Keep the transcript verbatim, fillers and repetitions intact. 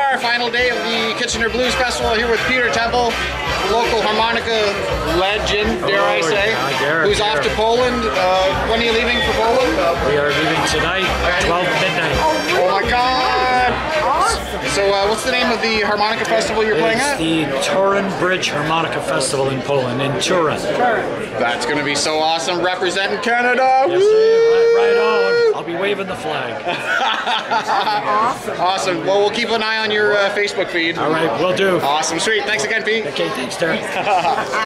are, final day of the Kitchener Blues Festival here with Peter Temple, local harmonica legend, dare I say, I dare, who's dare. off to Poland. Uh, when are you leaving for Poland? We are leaving tonight, twelve midnight. Oh my God! So uh, what's the name of the harmonica festival you're playing It's at? the Toruń Bridge Harmonica Festival in Poland, in Toruń. That's going to be so awesome, representing Canada! Yes, right, right on. I'll be waving the flag. Awesome. Awesome. Well, we'll keep an eye on your uh, Facebook feed. All right, will do. Awesome. Sweet. Thanks again, Pete. Okay, thanks, Terence.